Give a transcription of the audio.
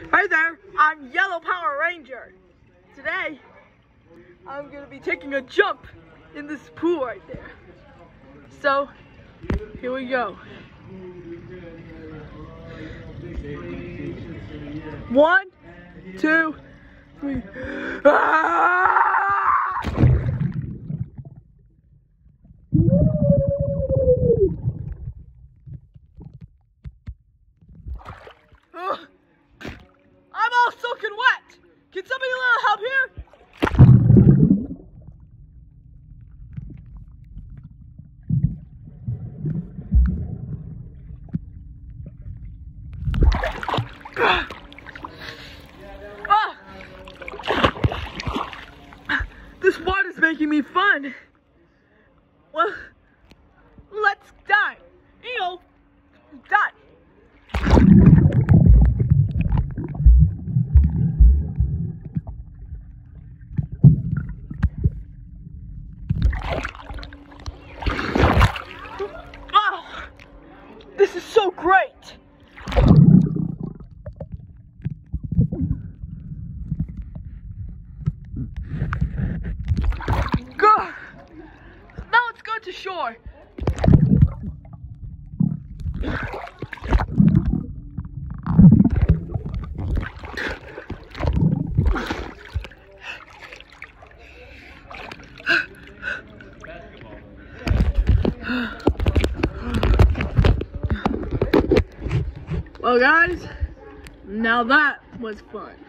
Hi there, I'm Yellow Power Ranger. Today, I'm gonna be taking a jump in this pool right there. So, here we go. 1, 2, 3. Ah! I'm all soaking wet. Can somebody a little help here? This water's making me fun. Well, let's dive. Dive. This is so great! Go! Now let's go to shore. Well guys, now that was fun.